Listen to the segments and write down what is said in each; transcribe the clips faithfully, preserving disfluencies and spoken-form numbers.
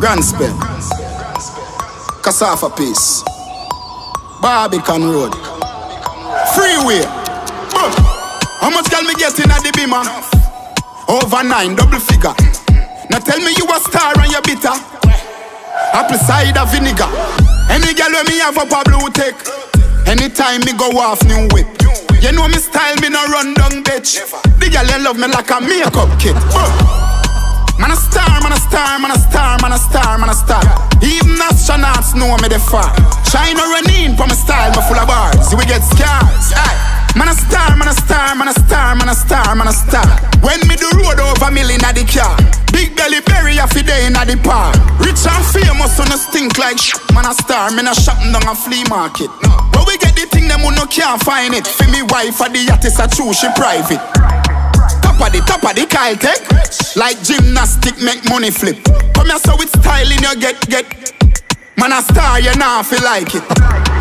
Grand Spell, Cassava Piece, Barbican Road, Freeway. How much can me get in at the Beamer? Over nine, double figure. Now tell me you a star and you bitter. Apple cider vinegar. Any girl when me have up a blue tick. Anytime me go off new whip. You know me style, me no run down bitch. The girl you love me like a makeup kit. Man a star, man a star, man a star, man a star, man a star. Even astronauts know me the far. Shine or run in for my style, me full of bars. We get scars. Aye. Man a star, man a star, man a star, man a star, man a star. When me do road over million at the car. Big belly berry a fi day in the park. Rich and famous on a stink like sh. Man a star, me not shopping down a flea market. But we get the thing them who no can't find it. For me wife at the yacht is a true, she private. Top of the top of the Kyle Tech. Like gymnastic make money flip. Come here so with styling you get get. Man a star, you nah feel like it.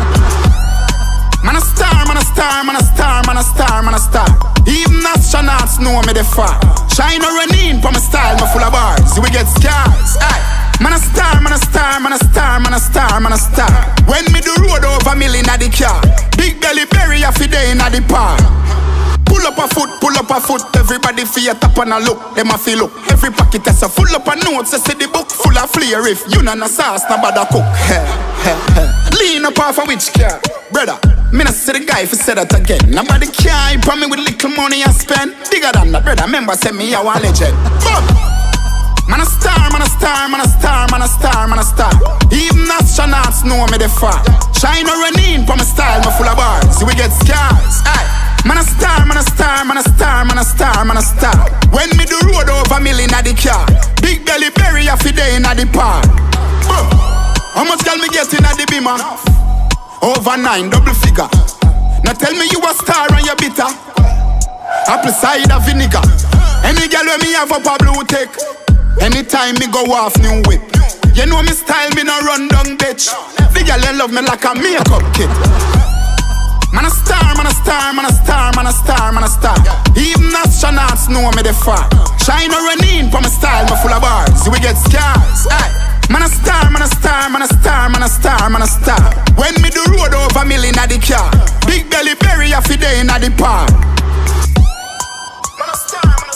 Man a star, man a star, man a star, man a star, man a star. Even astronauts know me the far. Shine or run in for my style, me full of bars. We get scars. Aye. Man a star, man a star, man a star, man a star, man a star. When me do road over million at the car. Big belly berry a fi day in the park. Pull up a foot, pull up a foot. Everybody feel top and a look. Them a feel look. Every pocket has a full up a notes. I see the book full of flair. If you not a sauce, nobody cook. Lean up off a witch car, brother. Me not see the guy if he said that again. Nobody care, he me with little money I spend. Bigger than that, brother. Remember, say me a one legend. Boom. Man a star, man a star, man a star, man a star, man a star. Even astronauts know me the far. Shine or run in for my style, me full of bars. We get scars. Aye. Man a star, man a star, man a star, man a star, man a star. When me do road over million at the car. Big belly berry a fi day in the park. Boom. How much can me get in at the Beamer? Over nine, double figure. Now tell me you a star and you bitter. Apple cider vinegar. Any girl when me have up a blue tick. Anytime me go off new whip. You know me style, me no run down bitch. The girl you love me like a makeup kit. Man a star, man a star, man a star, man a star, man a star. Even astronauts know me the far. Shine or run in for my style, me full of bars. We get scars. Aye. Man a star, man a star, man a star, man a star, man a star. When me do road over million at the car. Big belly berry a fi day in the park. Man a star, man a